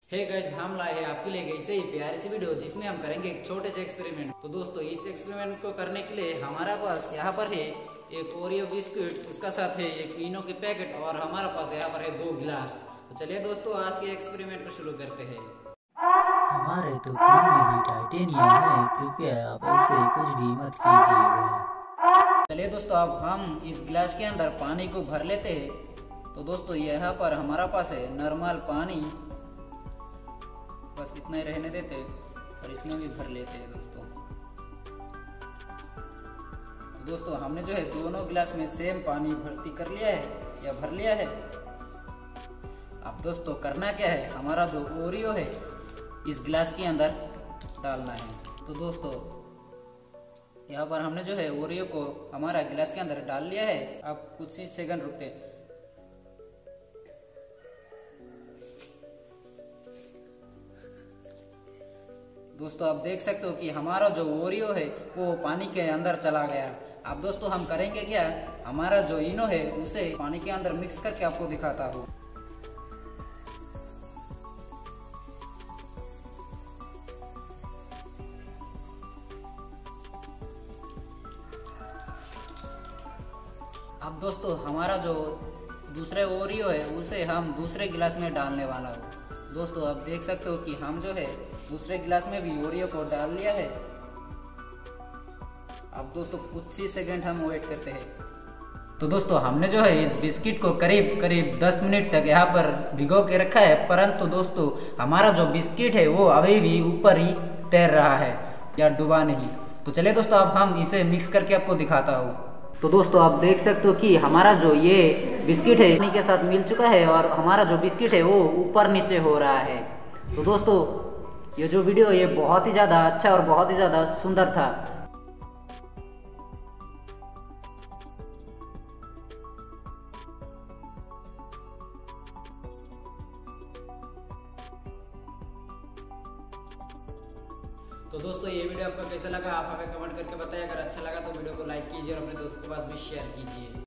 Hey guys, हम लाए हैं आपके लिए ऐसे ही प्यारी सी वीडियो जिसमें हम करेंगे एक छोटे से एक्सपेरिमेंट। तो दोस्तों, इस एक्सपेरिमेंट को करने के लिए हमारा पास यहाँ पर है एक ओरियो बिस्कुट, उसका साथ है एक इनो के पैकेट और हमारा पास यहाँ पर है 2 गिलास। तो चलिए दोस्तों, आज के एक्सपेरिमेंट को शुरू करते हैं। हमारे तो फ्रिज में ही टाइटेनियम है, कृपया आप ऐसे कुछ भी मत कीजिएगा। चलिए दोस्तों, अब हम इस गिलास के अंदर पानी को भर लेते हैं। तो दोस्तों, यहाँ पर हमारा पास है नॉर्मल पानी, बस इतना ही रहने देते और इसमें भी भर लेते हैं दोस्तों। तो दोस्तों, हमने जो है दोनों गिलास में सेम पानी भर्ती कर लिया है या भर लिया है। अब दोस्तों करना क्या है, हमारा जो ओरियो है इस गिलास के अंदर डालना है। तो दोस्तों, यहाँ पर हमने जो है ओरियो को हमारा गिलास के अंदर डाल लिया है। अब कुछ ही सेकंड रुकते हैं। दोस्तों, आप देख सकते हो कि हमारा जो ओरियो है वो पानी के अंदर चला गया। अब दोस्तों हम करेंगे क्या, हमारा जो इनो है उसे पानी के अंदर मिक्स करके आपको दिखाता हूँ। अब दोस्तों, हमारा जो दूसरे ओरियो है उसे हम दूसरे गिलास में डालने वाला हूँ। दोस्तों, आप देख सकते हो कि हम जो है दूसरे गिलास में भी ओरियो को डाल लिया है। अब दोस्तों कुछ ही सेकंड हम वेट करते हैं। तो दोस्तों, हमने जो है इस बिस्किट को करीब करीब 10 मिनट तक यहाँ पर भिगो के रखा है, परंतु दोस्तों हमारा जो बिस्किट है वो अभी भी ऊपर ही तैर रहा है या डूबा नहीं। तो चलिए दोस्तों, अब हम इसे मिक्स करके आपको दिखाता हूँ। तो दोस्तों, आप देख सकते हो कि हमारा जो ये बिस्किट है पानी के साथ मिल चुका है और हमारा जो बिस्किट है वो ऊपर नीचे हो रहा है। तो दोस्तों, ये जो वीडियो ये बहुत ही ज़्यादा अच्छा और बहुत ही ज़्यादा सुंदर था। तो दोस्तों, ये वीडियो आपको कैसा लगा आप हमें कमेंट करके बताइए। अगर अच्छा लगा तो वीडियो को लाइक कीजिए और अपने दोस्तों के पास भी शेयर कीजिए।